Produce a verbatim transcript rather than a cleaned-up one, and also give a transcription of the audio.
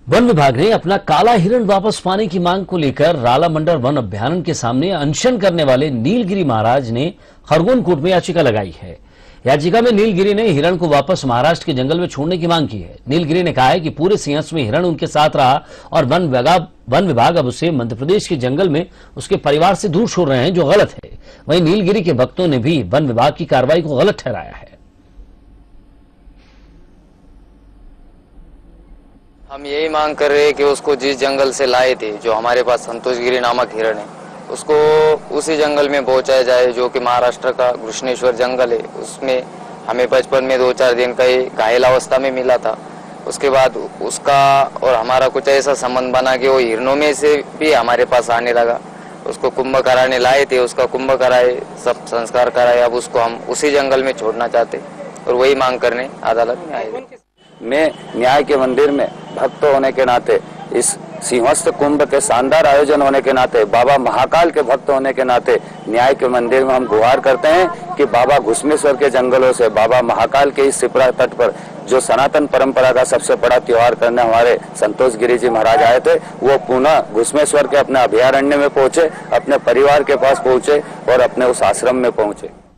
One विभाग ने अपना काला हिरण वापस पाने की मांग को लेकर राला मंडल वन अभ्यारण्य के सामने अनशन करने वाले नीलगिरी महाराज ने खरगोन कोर्ट में याचिका लगाई है। याचिका में नीलगिरी ने हिरण को वापस महाराष्ट्र के जंगल में छोड़ने की मांग की है। नीलगिरी ने कहा है कि पूरे सिंहस्थ में हिरण उनके साथ रहा और वन विभाग वन विभाग अब उसे मध्य प्रदेश के जंगल में उसके परिवार से दूर छोड़ रहे हैं, जो गलत है। वहीं नीलगिरी के भक्तों ने भी वन विभाग की कार्रवाई को गलत ठहराया है। हम यही मांग कर रहे हैं कि उसको जिस जंगल से लाए थे, जो हमारे पास संतोषगिरी नामक हिरण है, उसको उसी जंगल में पहुंचाया जाए जो कि महाराष्ट्र का घृष्णेश्वर जंगल है। उसमें हमें बचपन में दो चार दिन का ही घायल अवस्था में मिला था। उसके बाद उसका और हमारा कुछ ऐसा संबंध बना कि वो हिरणों में से भी हमारे पास आने लगा। उसको कुंभ कराने लाए थे, उसका कुंभ कराए, सब संस्कार कराए। अब उसको हम उसी जंगल में छोड़ना चाहते और वही मांग करने अदालत में आए। मैं न्याय के मंदिर में भक्त होने के नाते, इस सिंहस्थ कुंभ के शानदार आयोजन होने के नाते, बाबा महाकाल के भक्त होने के नाते न्याय के मंदिर में हम गुहार करते हैं कि बाबा घृष्णेश्वर के जंगलों से बाबा महाकाल के इस सिपरा तट पर जो सनातन परंपरा का सबसे बड़ा त्योहार करने हमारे संतोषगिरी जी महाराज आए थे, वो पुनः घृष्णेश्वर के अपने अभयारण्य में पहुंचे, अपने परिवार के पास पहुंचे और अपने उस आश्रम में पहुंचे।